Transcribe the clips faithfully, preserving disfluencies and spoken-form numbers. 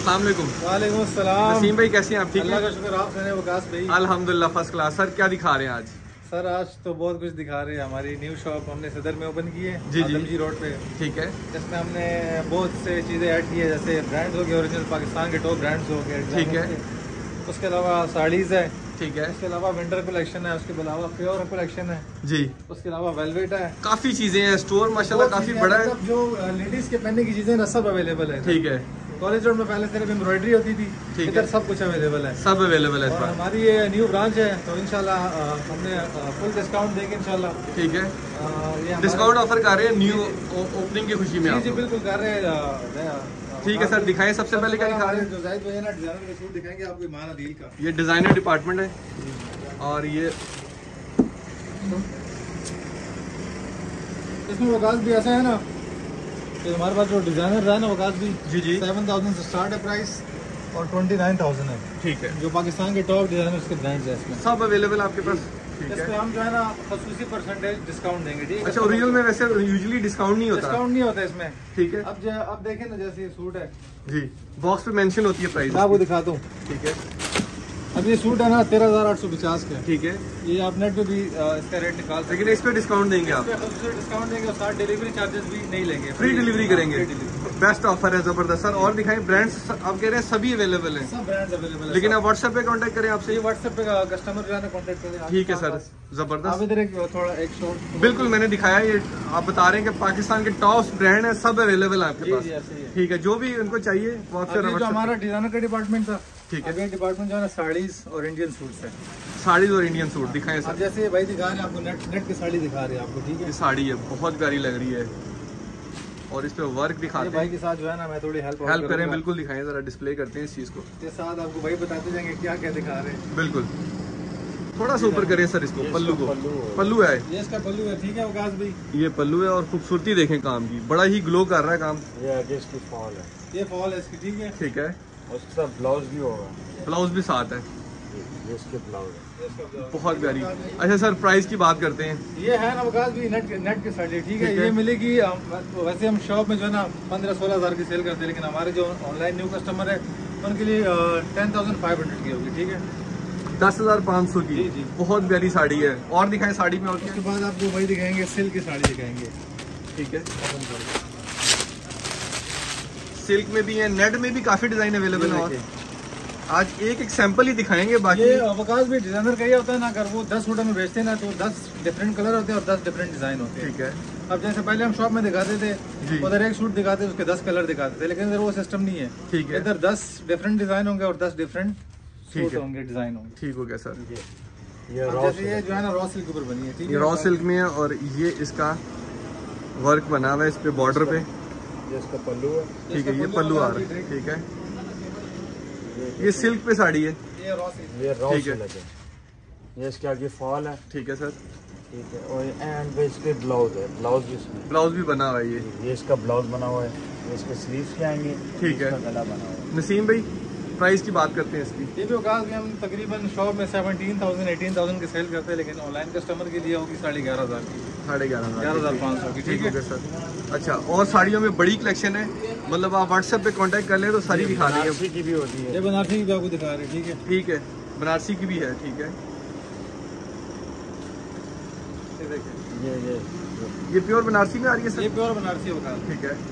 अस्सलाम वालेकुम। वालेकुम सलाम। नसीम भाई कैसे हैं आप? ठीक है, अल्लाह का शुक्र। आप सुनाए वकास भाई? अल्हम्दुलिल्लाह फर्स्ट क्लास। सर क्या दिखा रहे हैं आज? सर आज तो बहुत कुछ दिखा रहे हैं। हमारी न्यू शॉप हमने सदर में ओपन की है, जी जी जी रोड पे। ठीक है, जिसमें हमने बहुत से चीज़ें ऐड की है, जैसे ब्रांड्स हो गए, ओरिजिनल पाकिस्तान के टॉप ब्रांड्स हो गए, ठीक है। उसके अलावा साड़ीज़ है, ठीक है। उसके अलावा विंटर कलेक्शन है, उसके अलावा प्योर कलेक्शन है जी, उसके अलावा वेलवेट है। काफी चीजें हैं, स्टोर माशाल्लाह काफी बड़ा है। जो लेडीज के पहनने की चीजें ना सब अवेलेबल है। ठीक है। कॉलेज रोड में पहले सिर्फ एम्ब्रॉयडरी होती थी, इधर सब कुछ अवेलेबल है, सब अवेलेबल है। और हमारी ये न्यू ब्रांच है, तो इंशाल्लाह हमने फुल डिस्काउंट देंगे इंशाल्लाह। ठीक है, ये डिस्काउंट ऑफर कर रहे हैं न्यू ओपनिंग की खुशी में। जी जी बिल्कुल कर रहे हैं। ठीक है सर, दिखाएं सबसे पहले क्या दिखा रहे हैं? जो जाहिद भाई है ना, डिजाइनर का सूट दिखाएंगे आपको, ईमान अदील का। ये डिजाइनर डिपार्टमेंट है, और ये इसमें वकास भी ऐसा है ना कि हमारे पास जो डिजाइनर है ना वकास भी, जी जी सेवन थाउजेंड से स्टार्ट है प्राइस, और ट्वेंटी नाइन थाउजेंड है। ठीक है, जो पाकिस्तान के टॉप डिजाइनर के ब्रांड्स है इसमें सब अवेलेबल आपके पास। ठीक इस है, पे हम जो है ना खसूसी परसेंटेज डिस्काउंट देंगे। ठीक है। अच्छा, ओरिजिनल में वैसे यूजुअली डिस्काउंट नहीं होता? डिस्काउंट नहीं होता इसमें। ठीक है। अब जो अब देखें ना, जैसे ये सूट है जी, बॉक्स पे मेंशन होती है प्राइस। मैं आपको दिखाता हूँ। ठीक है। अब ये सूट है ना तेरह हजार आठ सौ पचास का। ठीक है, ये आप नेट पे भी आ, इसका रेट निकाल सकते हैं। लेकिन इस पे डिस्काउंट देंगे आप? डिस्काउंट देंगे, और साथ डिलीवरी चार्जेस भी नहीं लेंगे, फ्री डिलीवरी करेंगे। बेस्ट ऑफर है, जबरदस्त। सर और दिखाएं ब्रांड्स, आप कह रहे हैं सभी अवेलेबल हैं? सब ब्रांड्स अवेलेबल है, लेकिन आप व्हाट्सएप पे कांटेक्ट करें आपसे? व्हाट्सएप पे कस्टमर जो है ना कांटेक्ट करें। ठीक है सर, जबरदस्त। आप इधर एक थोड़ा एक शॉर्ट, बिल्कुल मैंने दिखाया, ये आप बता रहे हैं कि पाकिस्तान के टॉप ब्रांड है, सब अवेलेबल है आपके पास। ठीक है, जो भी उनको चाहिए वो आपसे। जो हमारा डिजाइनर का डिपार्टमेंट था, ठीक है, डिपार्टमेंट जो है ना साड़ीज और इंडियन सूट्स है। साड़ीज और इंडियन सूट दिखाएं सर। जैसे भाई दिखा रहे हैं आपको, नेट नेट की साड़ी दिखा रहे हैं आपको। ठीक है, ये साड़ी है, बहुत प्यारी लग रही है, और इस पे वर्क दिखाते हैं। भाई के साथ जो है ना मैं थोड़ी हेल्प हेल्प करें, बिल्कुल दिखाएं, जरा डिस्प्ले करते हैं इस चीज को। के साथ आपको भाई बताते जाएंगे क्या क्या दिखा रहे हैं। बिल्कुल, थोड़ा सा ऊपर करें सर इसको, पल्लू को। पल्लू है ये, इसका पल्लू है। ठीक है वकास भाई, ये पल्लू है, और खूबसूरती देखें काम की, बड़ा ही ग्लो कर रहा है काम। ये आगे इसकी फॉल है, ये फॉल है इसकी। ठीक है, ठीक है, उसका ब्लाउज भी होगा, ब्लाउज भी साथ है, ये इसके ब्लाउज है, बहुत प्यारी। अच्छा सर, प्राइस की बात करते हैं। ये है ना वकास भी नेट नेट की साड़ी। ठीक है, ये मिलेगी। वैसे हम शॉप में जो है ना पंद्रह सोलह हजार की सेल करते हैं, लेकिन हमारे जो ऑनलाइन न्यू कस्टमर है उनके लिए टेन थाउजेंड फाइव हंड्रेड की होगी। ठीक है, दस हजार पाँच सौ की। जी जी, बहुत प्यारी साड़ी है। और दिखाएं साड़ी में, और उसके बाद आपको वही दिखाएंगे, सिल्क की साड़ी दिखाएंगे। ठीक है, सिल्क में भी है, नेट में भी काफी डिजाइन अवेलेबल है। और आज एक एक सैंपल ही दिखाएंगे, बाकी ये वकास भी डिजाइनर का ही होता है ना, अगर वो दस सूटों में बेचते हैं ना, तो दस डिफरेंट कलर होते हैं और दस डिफरेंट डिजाइन होते हैं। ठीक है। अब जैसे पहले हम शॉप में दिखाते थे, उधर एक सूट दिखाते थे, उसके दस कलर दिखाते थे, लेकिन इधर वो सिस्टम नहीं है। ठीक है, इधर दस डिफरेंट डिजाइन होंगे और दस डिफरेंट सूट होंगे, डिजाइन होंगे। ठीक हो गया सर। ये रॉ जैसे ये जो है ना रॉ सिल्क ऊपर बनी है। ठीक है, ये रॉ सिल्क में है, और ये इसका वर्क बना हुआ है इस पे बॉर्डर पे। ये इसका पल्लू है, ठीक है, ये पल्लू आ रहा है। ठीक है, ये सिल्क पे साड़ी है। ये रॉ सिल्क, ये रॉ ठीक है। सिल्क है, ये इसके आगे फॉल है। ठीक है सर, ठीक है, और एंड पे इसके ब्लाउज है, ब्लाउज भी इसमें, ब्लाउज भी बना हुआ है। ये ये इसका ब्लाउज बना हुआ है, ये इसके स्लीव्स के आएंगे। ठीक है, इसका गला बना हुआ है। नसीम भाई प्राइस की बात करते हैं इसकी। ये भी वकास में हम तकरीबन शॉप में सेवनटीन थाउजेंड एटीन थाउजेंड की सेल करते हैं, लेकिन ऑनलाइन कस्टमर के लिए होगी साढ़े ग्यारह हजार की, साढ़े ग्यारह ग्यारह हजार पाँच सौ की। ठीक है सर। अच्छा, और साड़ियों में बड़ी कलेक्शन है, मतलब आप व्हाट्सएप पे कांटेक्ट कर ले तो सारी दिखा देंगे। बनारसी की भी होती है, ये बनारसी की भी आपको दिखा रहे हैं। ठीक है, ठीक है, बनारसी की भी है। ठीक है, ये देखिए, ये ये ये प्योर बनारसी में आ रही है ये सर? प्योर बनारसी होगा। ठीक है,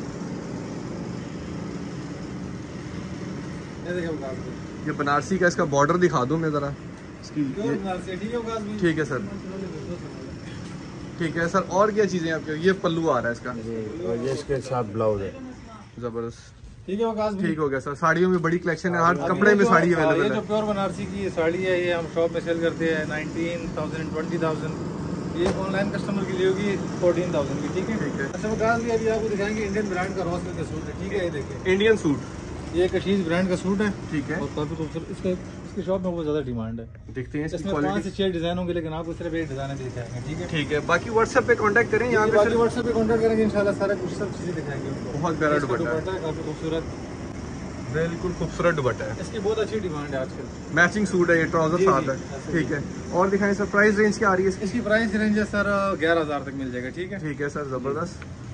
ये देखिए वकास में ये बनारसी का इसका बॉर्डर दिखा दूं मैं जरा इसकी। प्योर ये बनारसी है। ठीक है वकास में, ठीक है सर। ठीक है सर, और क्या चीजें आपके? ये पल्लू आ रहा है इसका, ये और ये इसके साथ ब्लाउज है। जबरदस्त। ठीक है वकास ठीक हो गया सर। साड़ियों में बड़ी कलेक्शन है, हर कपड़े में साड़ी ये अवेलेबल जो है। प्योर बनारसी की ये साड़ी है, ये हम शॉप में सेल करते हैं नाइनटीन थाउजेंड ट्वेंटी थाउजेंड। ये ऑनलाइन कस्टमर के लिए होगी फोर्टीन थाउजेंड की। ठीक है, ठीक है। अच्छा वकास भी अभी आपको दिखाएंगे इंडियन ब्रांड का रॉ सिल्क का सूट है। ठीक है, ये देखिए, इंडियन सूट। ये कशीज ब्रांड का सूट है। ठीक है, और काफी खूबसूरत, इसका इसकी शॉप में बहुत ज्यादा डिमांड है। देखते हैं इसकी इसमें पाँच क्वालिटी। से छह डिजाइन होंगे, लेकिन आपको सिर्फ एक डिजाइन दिखाएंगे। ठीक है, ठीक है, बाकी व्हाट्सएप पे कांटेक्ट करें, यहाँ पे बाकी सिर्फ व्हाट्सएप पे कांटेक्ट करेंगे इंशाल्लाह, सारा कुछ सब चीजें दिखाएंगे उनको। बहुत प्यारा इसका दुपट्टा है, दुपट्टा है काफी खूबसूरत, बिल्कुल खूबसूरत दुपट्टा है। इसकी बहुत अच्छी डिमांड है आजकल। मैचिंग सूट है, ये ट्राउजर जी, साथ जी, है। ऐसे ठीक है, और दिखाएं सर, प्राइस रेंज क्या आ रही है इसकी? इसकी प्राइस रेंज है सर ग्यारह हजार तक मिल जाएगा। ठीक है, ठीक है सर, जबरदस्त।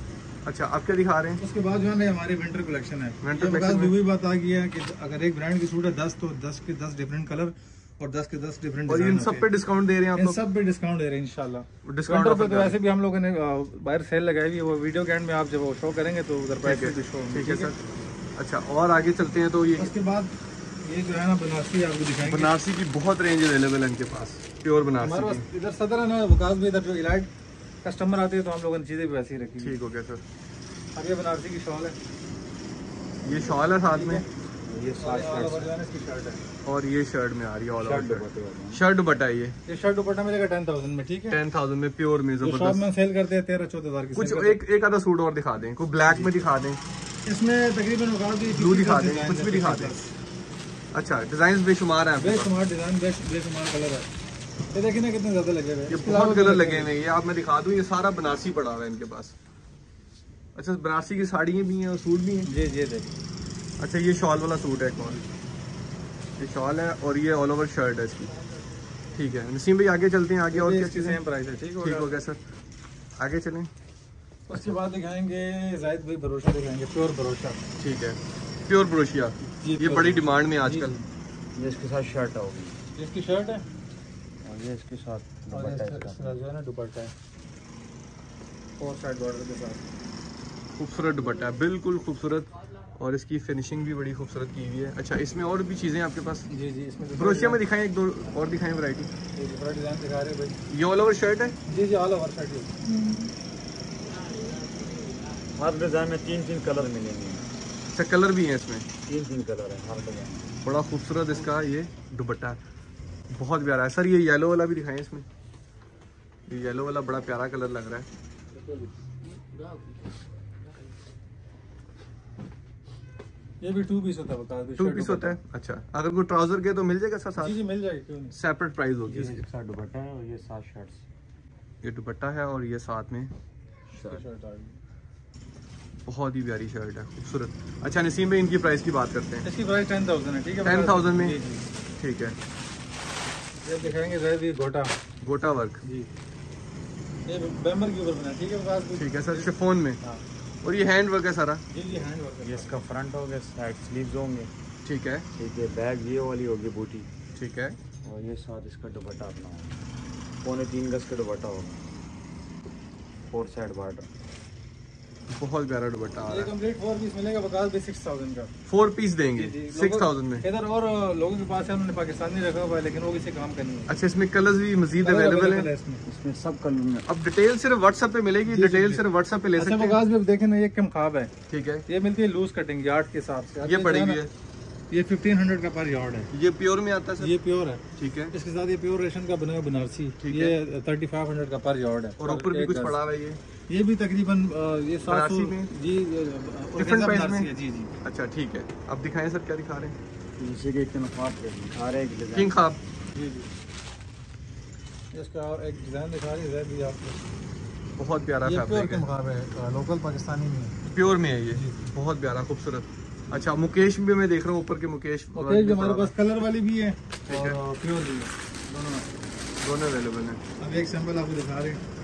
अच्छा, आप क्या दिखा रहे हैं? उसके बाद जो है ना हमारी विंटर कलेक्शन है। विंटर ये कलेक्शन में वही बात आ गई है कि अगर एक ब्रांड की सूट है दस, तो दस के दस डिफरेंट कलर और दस के दस डिफरेंट और इन सब पे डिस्काउंट दे रहे हैं आप इन लोग? सब पे डिस्काउंट दे रहे हैं इंशाल्लाह। डिस्काउंट पे तो वैसे भी हम लोगों ने बाहर सेल लगाई हुई है, वो वीडियो के एंड में आप जब वो शो करेंगे तो उधर प्राइस पे शो। ठीक है सर। अच्छा, और आगे चलते हैं तो ये उसके बाद ये जो है ना बनारसी आपको दिखाएंगे। बनारसी की बहुत रेंज अवेलेबल है इनके पास, प्योर बनारसी हमारे की। पास इधर सदर है ना वकास भी, इधर जो इलाइट कस्टमर आते हैं तो हम लोगों ने चीजें भी वैसी रखी। ठीक हो गया सर। अब ये बनारसी की शॉल है, ये शॉल है साथ में, ये सात शर्ट्स इसकी शर्ट है और ये शर्ट में आ रही है ऑल शर्ट ओवर दुपट्टे वाले। शर्ट दुपट्टा है ये। ये शर्ट दुपट्टा मिलेगा टेन थाउजेंड में। ठीक है, टेन थाउजेंड में प्योर में जो शॉप जबरदस्त। में सेल करते हैं तेरह चौदह हजार की कुछ सेल करते एक एक आधा सूट और दिखा दें, कोई ब्लैक में दिखा दें, हैं। इसमें तकरीबन वकास भी ब्लू दिखा दें, कुछ भी दिखा दें। अच्छा, डिजाइन बेशुमार है आपके पास। बेशुमार डिजाइन, बेशुमार कलर है। ये देखिए ना कितने ज्यादा लगे हुए हैं। ये इसके बहुत अलावा कलर भी लगे हुए हैं। ये आप मैं दिखा दूं, ये सारा बनारसी पड़ा हुआ है इनके पास। अच्छा, बनारसी की साड़ियाँ भी हैं और सूट भी हैं। जी जी देखिए। अच्छा, ये शॉल वाला सूट है एक और, ये शॉल है और ये ऑल ओवर शर्ट है इसकी। ठीक है नसीम भाई, आगे चलते हैं। आगे और क्या चीज़ें? सेम प्राइस है। ठीक ठीक हो गया सर, आगे चलें। उसके बाद दिखाएंगे जाहिद भाई भरोसा दिखाएंगे, प्योर भरोसा। ठीक है, प्योर ब्रोशिया, जी, ये प्योर बड़ी डिमांड में आजकल। ये इसके साथ शर्ट होगी इसकी शर्ट है और ये इसके साथ और दुपट्टा इसका इसका। इसका जो है ना दुपट्टा है फोर साइड बॉर्डर के साथ। खूबसूरत दुपट्टा है, बिल्कुल खूबसूरत, और इसकी फिनिशिंग भी बड़ी खूबसूरत की हुई है। अच्छा, इसमें और भी चीज़ें आपके पास? जी जी, इसमें ब्रोशिया में दिखाएं, एक दो और दिखाएं वैरायटी। दूसरा डिजाइन दिखा रहे हैं भाई। ये ऑल ओवर शर्ट है? जी जी, ऑल ओवर शर्ट है। हर डिजाइन में तीन तीन कलर मिलेंगे। अच्छा, कलर भी हैं इसमें? तीन तीन कलर है हर डिजाइन में। बड़ा खूबसूरत इसका ये दुपट्टा है, बहुत प्यारा है सर। ये येलो वाला भी दिखाएं इसमें, ये येलो वाला बड़ा प्यारा कलर लग रहा है। ये भी टू पीस होता है, बता दो। टू पीस होता है? अच्छा, अगर कोई ट्राउजर के तो मिल जाएगा सर साथ? जी जी, मिल जाएगी, क्यों नहीं। सेपरेट प्राइस होगी ये इसकी। इसके साथ दुपट्टा है और ये सात शर्ट्स। ये दुपट्टा है और ये साथ में शर्ट आ गई। बहुत ही प्यारी शर्ट है, खूबसूरत। अच्छा नसीम भाई, इनकी प्राइस की बात करते हैं। इसकी प्राइस टेन थाउजेंड है। ठीक है, टेन थाउजेंड में? जी जी। ठीक है, ये दिखाएंगे जाहिद ये गोटा। गोटा वर्क। जी, ये बैमर के ऊपर बना है। ठीक है बकास भी। ठीक है सर, शिफॉन में, हाँ और ये हैंड वर्क है सारा? जी जी, हैंड वर्क ये है। इसका फ्रंट होगा, साइड स्लीव्स होंगे। ठीक है। ठीक है, बैग ये वाली होगी बूटी। ठीक है, और ये साथ इसका दुपट्टा अपना होगा, पौने तीन गज का दुपट्टा होगा, फोर साइड बॉर्डर। बहुत प्यारा दुपट्टा आ ये रहा है। कंप्लीट फोर पीस मिलेगा बकास भी सिक्स थाउजेंड का। फोर पीस देंगे जी, जी। सिक्स थाउजेंड में? इधर और लोगों के पास है, उन्होंने पाकिस्तानी रखा हुआ है, लेकिन वो किसी काम का नहीं है। अच्छा, इसमें कलर्स भी मजीद अवेलेबल है? इसमें इसमें सब कलर में। अब डिटेल सिर्फ व्हाट्सएप पे मिलेगी? डिटेल सिर्फ व्हाट्सएप पे ले अच्छा सकते हैं? बकास भी देखें ना, ये कम खाब है। ठीक है, ये मिलती है लूज कटिंग यार्ड के हिसाब से। ये पड़ेगी है? ये फिफ्टीन हंड्रेड का पर यार्ड है। ये प्योर में आता है सर? ये प्योर है। ठीक है, इसके साथ ये प्योर रेशम का बना हुआ बनारसी, ठीक ये थर्टी फाइव हंड्रेड का पर यार्ड है। और ऊपर भी कुछ पड़ा हुआ है ये? ये भी तकरीबन अ, ये सात सौ बनारसी में? जी, डिफरेंट प्राइस में? जी जी। अच्छा ठीक है, अब दिखाएं सर, क्या दिखा रहे हैं? इसी के इतने ख्वाब दिखा रहे हैं कि किंग खाब। जी जी, इसका और एक डिजाइन दिखा रही है भी आपको। बहुत प्यारा ये प्योर फैब्रिक के है, मुकाबले है, लोकल पाकिस्तानी में है। प्योर में है ये, जी। बहुत प्यारा खूबसूरत। अच्छा, मुकेश भी मैं देख रहा हूँ ऊपर के मुकेश। मुकेश भी हमारे पास कलर वाली भी है ठीक है। और प्योर भी है, दोनों है। दोनों अवेलेबल हैं। अब एक सैंपल आपको दिखा रहे हैं।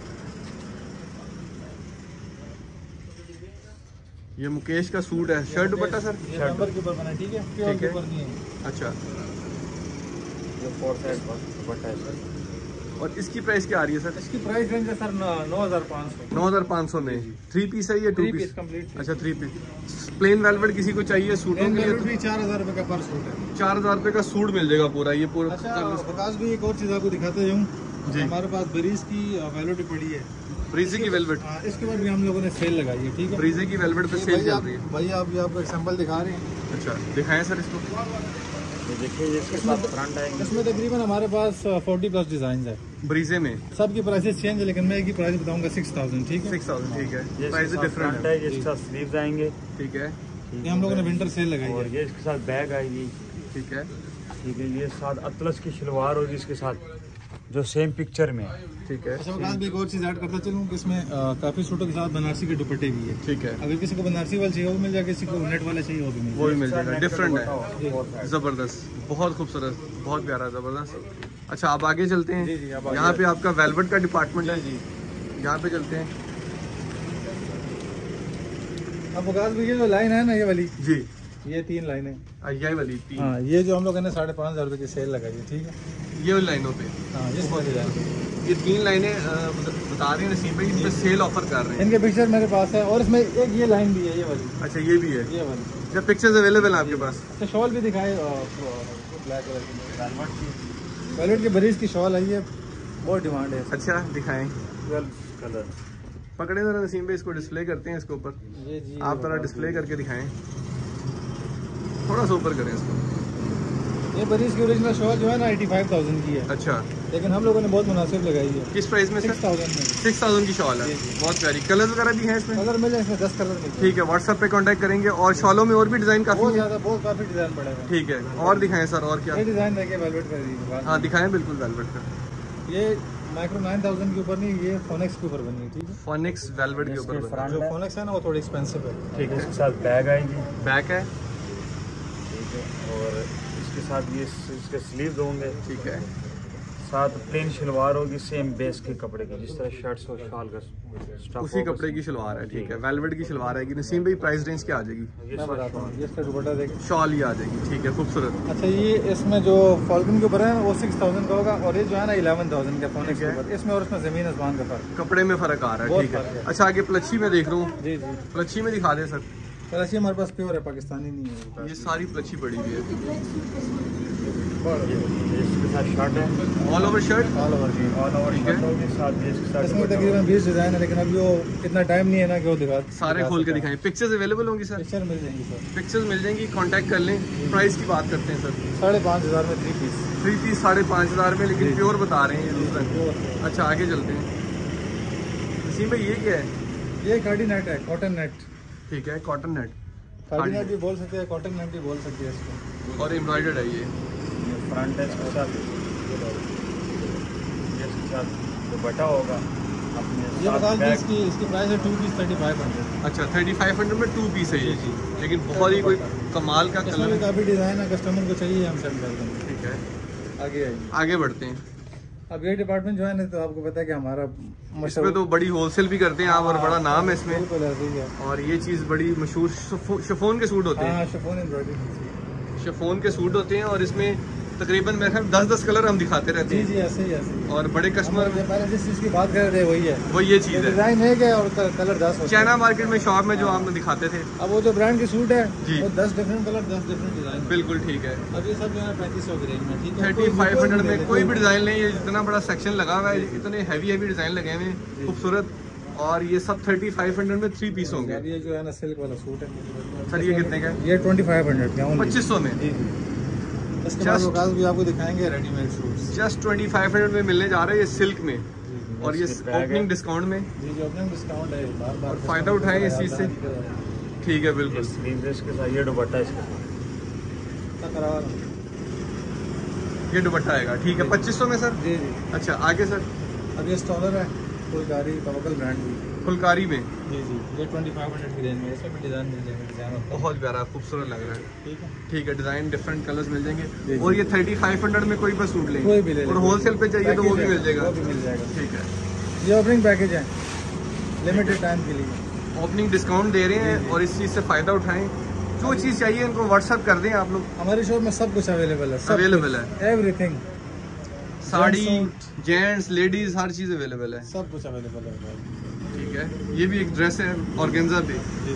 ये मुकेश का सूट है, शर्ट दुपट्टा सर? ये नंबर के ऊपर बना है, ठीक है, प्योर ठीक के है। ऊपर नहीं है। अच्छा, ये फोर साइड दुपट्टा है सर। और इसकी प्राइस क्या आ रही है सर? इसकी प्राइस रेंज है सर नौ हजार पाँच सौ। नौ हजार पाँच सौ में थ्री पीस है ये? Two three piece? Piece complete. अच्छा, थ्री पीस। प्लेन वेलवेट किसी को चाहिए सूटों के लिए भी चार हजार रुपए का पर सूट है। तो चार हजार रुपए का सूट मिल जाएगा पूरा, ये पूरा। अच्छा विकास भी एक और चीज आपको दिखाते जाऊँ जी। हमारे पास ब्रीज की वेलोटी पड़ी है, ब्रीजे की वेलवेट, हाँ, इसके बाद भी हम लोगों ने सेल लगाई है। ठीक है, ब्रीजे की वेलवेट पे सेल चल रही है। भाई आप आपको एक सैंपल दिखा रहे हैं। अच्छा, दिखाएं सर इसको। ये देखिए, ये इसके साथ फ्रंट आएंगे। इसमें तकरीबन हमारे पास फोर्टी प्लस डिजाइन है। ब्रीजे में सबकी प्राइसेस चेंज है, लेकिन मैं एक ही प्राइस बताऊंगा सिक्स थाउजेंड। ठीक है, सिक्स थाउजेंड ठीक है, ये प्राइस इसके साथ डिफरेंट फ्रंट है। है, ये इसके साथ स्लीव्स आएंगे। ठीक है, ये हम लोगों ने विंटर सेल लगाई और है। ये इसके साथ बैग आएगी। ठीक है, ठीक है, ये साथ अतलस की शलवार होगी इसके साथ, जो सेम पिक्चर में है। ठीक है, अच्छा विकास भी एक और चीज ऐड करता चलूँ कि इसमें अ, काफी सूटों के साथ बनारसी के दुपट्टे भी है। ठीक है, अगर किसी को बनारसी वाला चाहिए वो मिल जाएगा, किसी को नेट वाला चाहिए वो भी मिल वो भी जाएगा। मिल जाएगा, डिफरेंट है, है। जबरदस्त, बहुत खूबसूरत, बहुत प्यारा, जबरदस्त। अच्छा, आप आगे चलते हैं। जी, जी, आप आगे यहाँ पे आपका वेलवेट का डिपार्टमेंट है, जी यहाँ पे चलते हैं। अब वकास भी ये जो लाइन है ना ये वाली, जी ये तीन लाइनें, यही वाली तीन, हाँ ये जो हम लोगों ने साढ़े पाँच हज़ार रुपये की सेल लगाई है, ठीक है। ये वाली लाइनों पे, हाँ इस वाली लाइन पे ये तीन लाइनें अ, बता रहे हैं नसीम भाई, इन पे सेल ऑफर कर रहे हैं। इनके पिक्चर मेरे पास है और इसमें एक ये लाइन भी है, ये वाली। अच्छा ये भी है, ये वाली जब पिक्चर्स अवेलेबल है आपके पास। अच्छा शॉल भी दिखाए, ब्लैक कलर की वेलवेट की बरीज की शॉल आई है, बहुत डिमांड है। अच्छा दिखाएं, कलर पकड़े जरा नसीम भाई, इसको डिस्प्ले करते हैं इसके ऊपर, ये जी आप जरा डिस्प्ले करके दिखाएं, थोड़ा सा ऊपर करें इसको। ये बरीज की ओरिजिनल शॉल जो है ना एटी फाइव थाउजेंड की है, अच्छा लेकिन हम लोगों ने बहुत मुनासिब लगाई है। किस प्राइस में? सिक्स थाउजेंड में, सिक्स थाउजेंड की शॉल है, जी, जी। बहुत प्यारी। कलर वगैरह भी है इसमें? कलर मिले इसमें दस कलर मिले। ठीक है, व्हाट्सएप पे कांटेक्ट करेंगे। और शॉलों में और भी डिजाइन काफी बहुत है? ज्यादा, बहुत काफी डिजाइन पड़ेगा। ठीक है, और दिखाएं सर, और क्या? ये डिजाइन देखिए वेलवेट का, हाँ दिखाएं बिल्कुल वेलवेट का। ये माइक्रो नाइन थाउजेंड के ऊपर नहीं, ये फोनेक्स के ऊपर बनी है, ठीक है। फोनिक्स वेलवेट के ऊपर बना है। जो फोनेक्स है ना वो थोड़ी एक्सपेंसिव है। ठीक है, इसके साथ बैग आएगी, बैक है, ठीक है, और इसके साथ ये इसके स्लीव होंगे, ठीक है, साथ प्लेन शलवार होगी सेम बेस के कपड़े की, जिस तरह शर्ट्स और शाल का स्टफ उसी कपड़े की शलवार है, ठीक है, वेलवेट की शलवार आएगी। नसीम भाई प्राइस रेंज क्या आ जाएगी? मैं बताता हूँ, ये इसका दुपट्टा देखिए, शॉल ही आ जाएगी, ठीक है, खूबसूरत। अच्छा ये इसमें जो फॉल्कन के ऊपर है वो सिक्स थाउजेंड का होगा, और ये जो है ना इलेवन थाउजेंड का फोनेक्स के ऊपर, इसमें और इसमें जमीन आसमान का फर्क, कपड़े में फर्क आ रहा है, बहुत ठीक फर्क है। है। अच्छा आगे प्लच्छी में देख रहा हूँ, जी जी। प्लच्छी में दिखा दे सर। कराची हमारे पास प्योर है, पाकिस्तानी नहीं है। ये सारी प्लच्छी पड़ी हुई है, इसके साथ शर्ट है, all over shirt, all over जी, ऑल ओवर ठीक है। शर्ट होगी, साथ ये इसके साथ इसमें तकरीबन बीस डिजाइन है, लेकिन अभी वो इतना टाइम नहीं है ना कि वो दिखा सारे खोल के दिखाएं। पिक्चर्स अवेलेबल होंगी सर? पिक्चर मिल जाएंगी सर, पिक्चर्स मिल जाएंगी, कांटेक्ट कर लें। प्राइस की बात करते हैं सर। साढ़े पाँच हज़ार में थ्री पीस। थ्री पीस साढ़े पाँच हज़ार में, लेकिन प्योर बता रहे हैं ये दूसरा। प्योर। अच्छा आगे चलते हैं। नसीम भाई ये क्या है? ये खाड़ी नेट है, कॉटन नेट। ठीक है, कॉटन नेट, खाड़ी नेट भी बोल सकते हैं, कॉटन नेट भी बोल सकते हैं इसको। और एम्ब्रॉयडर्ड है ये। फ्रंट है इसके साथ, इसके साथ दुपट्टा होगा अपने ये बता साथ दें बैग। इसकी इसकी प्राइस है two piece thirty five hundred. अच्छा थर्टी फाइव हंड्रेड में टू पीस है ये, जी, जी। लेकिन बहुत ही कोई कमाल का इसमें कलर भी है। काफ़ी डिज़ाइन है, कस्टमर को चाहिए हम सेंड कर देंगे। ठीक है, आगे आइए। आगे बढ़ते हैं। अब ये डिपार्टमेंट जो है ना, तो आपको पता है कि हमारा इसमें तो बड़ी होलसेल भी करते हैं आप, और बड़ा नाम है इसमें। बिल्कुल ऐसे ही है। और ये चीज़ बड़ी मशहूर, शिफॉन के सूट होते हैं। हाँ शिफॉन एम्ब्रॉयडरी। शिफॉन के सूट होते हैं, और इसमें तकरीबन मेरे ख्याल दस दस कलर हम दिखाते रहते जी हैं। जी ऐसे ही ऐसे ही। और बड़े कस्टमर, हम पहले जिस चीज़ की बात कर रहे थे वही है, वो ये चीज़ है। डिज़ाइन है क्या, और कलर दस होते हैं। चाइना मार्केट में शॉप में जो आप दिखाते थे। अब वो जो ब्रांड के सूट है जी। वो दस डिफरेंट कलर, दस डिफरेंट डिज़ाइन। बिल्कुल ठीक है। अब ये सब जो है पैंतीस सौ की रेंज में, ठीक है। थर्टी फाइव हंड्रेड में कोई भी डिज़ाइन नहीं है, इतना बड़ा सेक्शन लगा हुआ है, इतने हैवी हैवी डिज़ाइन लगे हुए हैं, खूबसूरत। और ये सब थर्टी फाइव हंड्रेड में थ्री पीस होंगे। अब ये जो है ना सिल्क वाला सूट है सर ये कितने का है? ये ट्वेंटी फाइव हंड्रेड का, पच्चीस सौ में। जी जी। इसके बाद Just- वकास भी आपको दिखाएंगे readymade suits. Just twenty five hundred में मिलने जा रहा है ये सिल्क में, और ये इसके बैग है। ओपनिंग डिस्काउंट में। जी जी ओपनिंग डिस्काउंट है, बार बार और फायदा उठाएं इस चीज़ से। ठीक है बिल्कुल। स्लीव इसके साथ, ये दुपट्टा इसके साथ, ये दुपट्टा आएगा, ठीक है, पच्चीस सौ में सर। जी जी। अच्छा आगे सर। अब ये स्टॉलर है, फुलकारी तवक्कल ब्रांड की। फुलकारी में जी जी, ये ट्वेंटी फाइव हंड्रेड की रेंज में, इसमें भी डिज़ाइन मिल जाएंगे, डिज़ाइन होता है। बहुत प्यारा खूबसूरत लग रहा है। ठीक है। ठीक है, डिज़ाइन डिफरेंट कलर्स मिल जी, जाएंगे। जी। और ये थर्टी फाइव हंड्रेड में कोई पर सूट लें, कोई भी ले और लें। होलसेल पे चाहिए तो वो भी पैकेज मिल है, जाएगा। वो भी मिल जाएगा। ठीक है, ये ओपनिंग पैकेज है, लिमिटेड टाइम के लिए। ओपनिंग डिस्काउंट दे रहे हैं, और इस चीज़ से फ़ायदा उठाएं। जो चीज़ चाहिए इनको व्हाट्सअप कर दें आप लोग, हमारे शॉप में सब कुछ अवेलेबल है, अवेलेबल है। एवरीथिंग, साड़ी, जेंट्स, लेडीज, हर चीज़ अवेलेबल है। सब कुछ अवेलेबल है। ठीक है, ये भी एक ड्रेस है ऑर्गेन्जा पे। जी जी।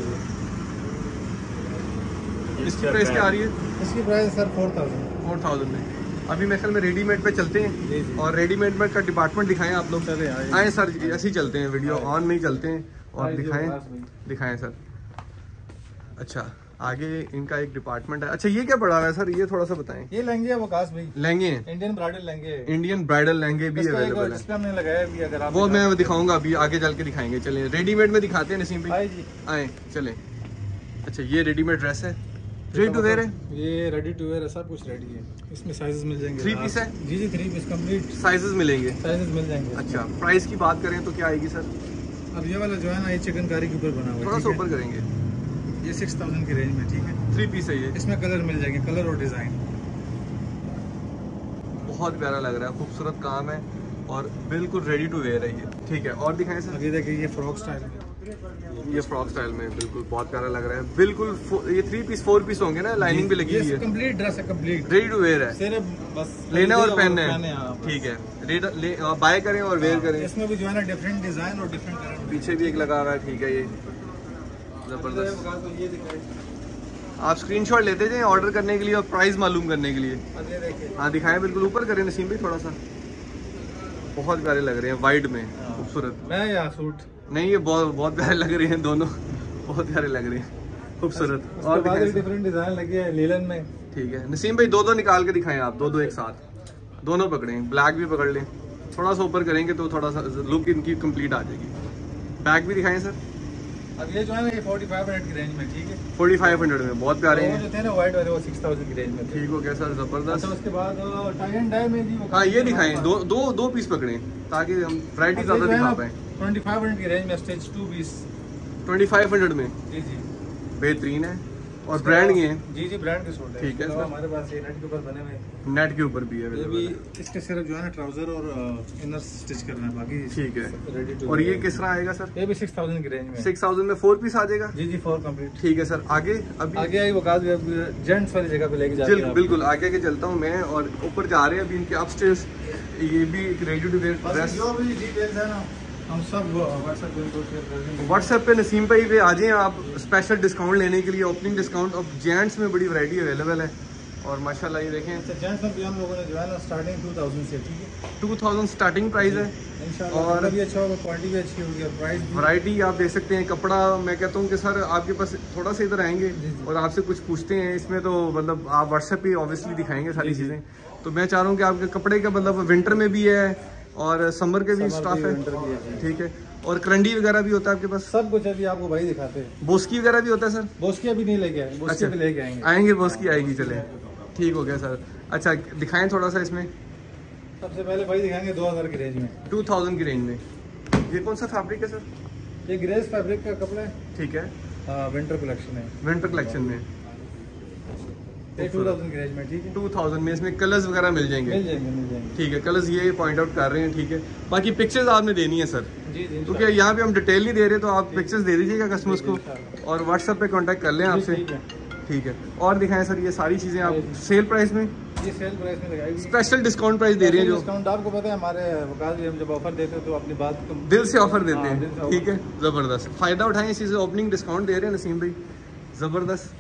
इसकी प्राइस क्या आ रही है? इसकी price sir four thousand. Four thousand में। अभी मेरे ख्याल में रेडीमेड पे चलते हैं, जी जी। और रेडीमेड में का डिपार्टमेंट दिखाएं आप लोग। चले आए। आए सर, ऐसे ही चलते हैं, वीडियो ऑन में ही चलते हैं और आइए, दिखाएं पास में। दिखाएं सर। अच्छा आगे इनका एक डिपार्टमेंट है। अच्छा ये क्या पड़ा हुआ है सर, ये थोड़ा सा बताएं। ये लहंगे है वकास भाई, लहंगे हैं, इंडियन ब्राइडल लहंगे है। इंडियन ब्राइडल लहंगे भी इसका एक अवेलेबल है। डिस्प्ले हमने लगाया भी, अगर आप वो मैं दिखाऊंगा, अभी आगे चल के दिखाएंगे। चलिए रेडीमेड में दिखाते हैं नसीम भाई, आए जी। आए चले। अच्छा ये रेडीमेड ड्रेस है, रेडी टू वेयर है, ये रेडी टू वेयर है, सब कुछ रेडी है। इसमें साइजेस मिल जाएंगे। थ्री पीस है? जी जी, थ्री पीस कंप्लीट साइजेस मिलेंगे। साइजेस मिल जाएंगे। अच्छा प्राइस की बात करें तो क्या आएगी सर? अब ये वाला जो है ना, ये चिकनकारी के ऊपर बना हुआ थोड़ा है, सा ठीक ऊपर करेंगे। है? ये सिक्स थाउजेंड की रेंज में, ठीक है। थ्री पीस है ये, इसमें कलर मिल जाएंगे, कलर और डिजाइन। बहुत प्यारा लग रहा है, खूबसूरत काम है, और बिल्कुल रेडी टू वेयर है ये। ठीक है, और दिखाएं सर। अभी देखिए ये फ्रॉक स्टाइल है, ये फ्रॉक स्टाइल में बिल्कुल बहुत प्यारा लग रहा है। बिल्कुल ये थ्री पीस फोर पीस होंगे ना, लाइनिंग भी लगी हुई है। कंप्लीट ड्रेस है, कंप्लीट रेडी टू वेयर है, सिर्फ बस लेना और पहनना है। ठीक है, बाय करें और वेयर करें। इसमें भी जो है ना डिफरेंट डिजाइन और डिफरेंट कलर, पीछे भी एक लगा हुआ है। ठीक है, ये जबरदस्त। आप स्क्रीनशॉट लेते जाएं ऑर्डर करने के लिए और प्राइस मालूम करने के लिए। हाँ दिखाएं, बिल्कुल ऊपर करें नसीम भाई थोड़ा सा। बहुत प्यारे लग रहे हैं वाइड में, खूबसूरत। मैं या सूट नहीं, ये बहुत बहुत प्यारे लग रहे हैं दोनों, बहुत प्यारे लग रहे हैं, खूबसूरत। और डिफरेंट डिजाइन लगी है लीलन में। ठीक है नसीम भाई, दो दो निकाल के दिखाएं आप, दो दो एक साथ, दोनों पकड़ें। ब्लैक भी पकड़ लें, थोड़ा सा ऊपर करेंगे तो थोड़ा सा लुक इनकी कंप्लीट आ जाएगी। बैक भी दिखाएं सर। अब ये जो है ना ये फोर्टी फाइव हंड्रेड की रेंज में। ठीक है, फोर्टी फाइव हंड्रेड में बहुत प्यारे हैं। जो थे ना वाइट वाले वो सिक्स थाउजेंड की रेंज में। ठीक हो गया सर, जबरदस्त। अच्छा, उसके बाद टाई एंड डाई में जी। हाँ ये दिखाएं, दो दो दो पीस पकड़ें ताकि हम वैरायटी ज्यादा दिखा पाएं। ट्वेंटी फाइव हंड्रेड की रेंज में stitch two piece twenty five hundred में। जी जी, बेहतरीन है और ब्रांड ये है। जी जी, ब्रांड के सूट है। ठीक है सर, हमारे पास ये नेट के ऊपर बने हुए, नेट के ऊपर भी है। ये भी इसके सिर्फ जो है ना ट्राउजर और इनर स्टिच करना है, बाकी ठीक है। Ready to. और ये किस तरह आएगा सर? ये भी सिक्स थाउजेंड की रेंज में। सिक्स थाउजेंड में फोर पीस आ जाएगा। जी जी, फोर कंप्लीट। ठीक है सर, आगे अभी आगे आई वो जेंट्स वाली जगह पे लेके जाते हैं। बिल्कुल आगे के चलता हूँ मैं, और ऊपर जा रहे हैं अभी इनके अपस्टेयर्स। ये भी एक रेडी टू वेयर ड्रेस, जो भी डिटेल्स है ना हम सब व्हाट्सएप पे शेयर कर देंगे। व्हाट्सएप पे नसीम भाई पे आ जाएं आप स्पेशल डिस्काउंट लेने के लिए, ओपनिंग डिस्काउंट। और जेंट्स में बड़ी वैरायटी अवेलेबल है और माशाल्लाह ये देखें। अच्छा, जेंट्स में भी हम लोगों ने जो है ना स्टार्टिंग टू थाउजेंड से। ठीक है, टू थाउजेंड स्टार्टिंग प्राइस है इंशाल्लाह। और भी अच्छा होगा, क्वालिटी भी अच्छी होगी और प्राइस भी। वैरायटी आप देख सकते हैं। कपड़ा मैं कहता हूँ कि सर आपके पास थोड़ा सा इधर आएंगे और आपसे कुछ पूछते हैं इसमें, तो मतलब आप व्हाट्सएप पे ऑब्वियसली दिखाएंगे सारी चीज़ें। तो मैं चाह रहा हूँ कि आपके कपड़े का मतलब विंटर में भी है और समर के भी स्टाफ है। ठीक है, और करंडी वगैरह भी होता है आपके पास? सब कुछ अभी आपको भाई दिखाते हैं। बोस्की वगैरह भी होता है सर? बोस्की अभी नहीं लेके आए, बोस्की भी लेके आएंगे। आएंगे, बोस्की आएगी, चले ठीक हो गया सर। अच्छा दिखाएं थोड़ा सा इसमें। सबसे पहले भाई दिखाएंगे दो हज़ार की रेंज में, टू थाउजेंड की रेंज में। ये कौन सा फैब्रिक है सर? ये ग्रेस फैब्रिक का कपड़ा है। ठीक है, विंटर कलेक्शन है। विंटर कलेक्शन में ये टू थाउजेंड की रेंज में। ठीक है, टू थाउजेंड में इसमें कलर्स वगैरह मिल जाएंगे? मिल जाएंगे मिल जाएंगे ठीक है, कलर्स ये पॉइंट आउट कर रहे हैं। ठीक है, बाकी पिक्चर्स आपने देनी है सर, जी जी, क्योंकि यहाँ पे हम डिटेल नहीं दे रहे, तो आप पिक्चर्स दे दीजिएगा कस्टमर्स को और व्हाट्सएप पे कांटेक्ट कर लें आपसे। ठीक है, और दिखाएं सर ये सारी चीज़ें आप सेल प्राइस में? ये सेल प्राइस में लगाएगी, स्पेशल डिस्काउंट प्राइस दे रहे हैं। जो डिस्काउंट आपको पता है हमारे वकाल भी हम जब ऑफर देते हैं तो अपनी बात को दिल से ऑफर देते हैं। ठीक है, ज़बरदस्त फ़ायदा उठाएं इस चीज़ से। ओपनिंग डिस्काउंट दे रहे हैं नसीम भाई, ज़बरदस्त।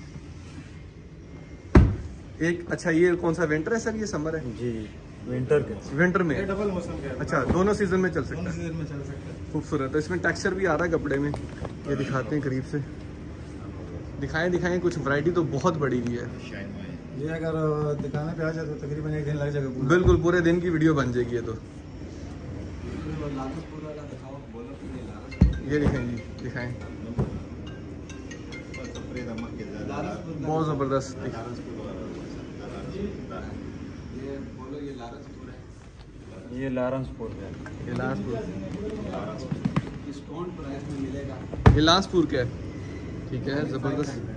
एक अच्छा, ये कौन सा विंटर है सर? ये समर है जी, विंटर के विंटर में। डबल मौसम का। अच्छा, दोनों सीजन में चल सकता है। सीजन में चल सकता है। खूबसूरत है, इसमें टेक्सचर भी आ रहा है कपड़े में। ये दिखाते हैं करीब से, दिखाएं दिखाएं कुछ वैरायटी तो बहुत बड़ी हुई है। ये अगर दिखाने पे आ जाए तो तकरीबन एक दिन लग जाएगा। बिल्कुल पूरे दिन की वीडियो बन जाएगी ये तो। ये दिखाएं जी, दिखाएं, बहुत ज़बरदस्त। ये लारंसपुर है, ये लांसपुर, ये लांसपुर का है। ठीक है, ज़बरदस्त।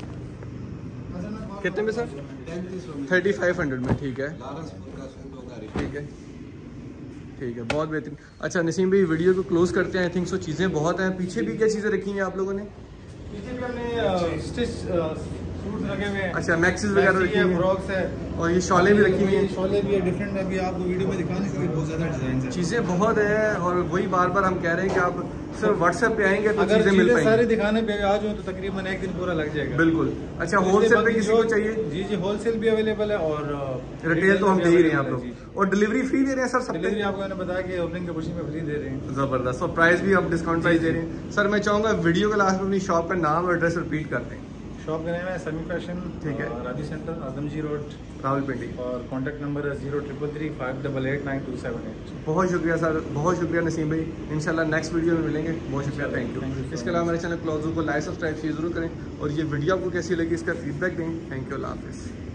कितने में सर? थर्टी फाइव हंड्रेड में। ठीक है, ठीक है, ठीक है, बहुत बेहतरीन। अच्छा नसीम भाई वीडियो को क्लोज करते हैं। आई थिंक सो चीज़ें बहुत हैं। पीछे भी क्या चीज़ें रखी हैं आप लोगों ने? पीछे भी हमने स्टिच सूट लगे हुए हैं। अच्छा, मैक्सिस वगैरह रखी हैं, फ्रॉक्स है और ये शॉलें भी रखी हुई हैं। शॉलें भी है डिफरेंट, अभी आपको वीडियो में दिखाने के लिए बहुत ज़्यादा डिजाइन है। चीज़ें बहुत है और वही बार बार हम कह रहे हैं कि आप सिर्फ व्हाट्सएप पे आएंगे तो अगर चीज़ें मिल पाएंगी। सारे दिखाने पे आ जाओ तो तकरीबन एक दिन पूरा लग जाएगा। बिल्कुल। अच्छा, होलसेल पे किसी को चाहिए? जी जी, होलसेल भी अवेलेबल है और रिटेल तो हम दे ही रहे हैं आप लोग। और डिलीवरी फ्री दे रहे हैं सर? सब डिलीवरी आपको मैंने बताया कि ओपनिंग के खुशी में फ्री दे रहे हैं। जबरदस्त। और प्राइस भी आप डिस्काउंट प्राइस दे रहे हैं सर। मैं चाहूँगा वीडियो के लास्ट में अपनी शॉप का नाम और एड्रेस रिपीट कर दें। शॉप का नाम है समी फैशन, ठीक है, राजी सेंटर, आदमजी रोड, रावलपिंडी, और कॉन्टैक्ट नंबर है zero triple three five double eight nine two seven eight. बहुत शुक्रिया सर, बहुत शुक्रिया नसीम भाई। इंशाल्लाह नेक्स्ट वीडियो में मिलेंगे। बहुत शुक्रिया, थैंक यू। इसके अलावा मेरे चैनल क्लोजू को लाइक सब्सक्राइब जरूर करें और ये वीडियो आपको कैसी लगी इसका फीडबैक दें। थैंक यू, अल्लाह हाफिज़।